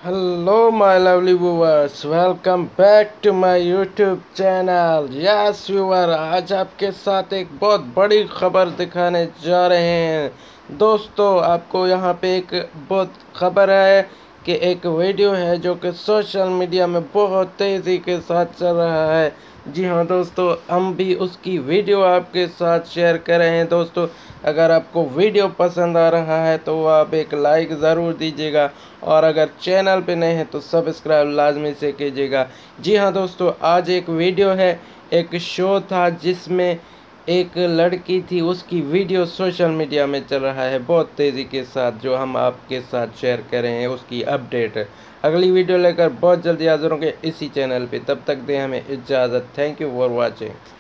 Hello my lovely viewers, welcome back to my YouTube channel। Yes viewer, आज आपके साथ एक बहुत बड़ी खबर दिखाने जा रहे हैं। दोस्तों, आपको यहाँ पे एक बहुत खबर है कि एक वीडियो है जो कि सोशल मीडिया में बहुत तेज़ी के साथ चल रहा है। जी हाँ दोस्तों, हम भी उसकी वीडियो आपके साथ शेयर कर रहे हैं। दोस्तों, अगर आपको वीडियो पसंद आ रहा है तो आप एक लाइक ज़रूर दीजिएगा, और अगर चैनल पे नए हैं तो सब्सक्राइब लाजमी से कीजिएगा। जी हाँ दोस्तों, आज एक वीडियो है, एक शो था जिसमें एक लड़की थी, उसकी वीडियो सोशल मीडिया में चल रहा है बहुत तेज़ी के साथ, जो हम आपके साथ शेयर कर रहे हैं उसकी अपडेट। अगली वीडियो लेकर बहुत जल्दी हाजिर होंगे इसी चैनल पे। तब तक दें हमें इजाज़त। Thank you for watching.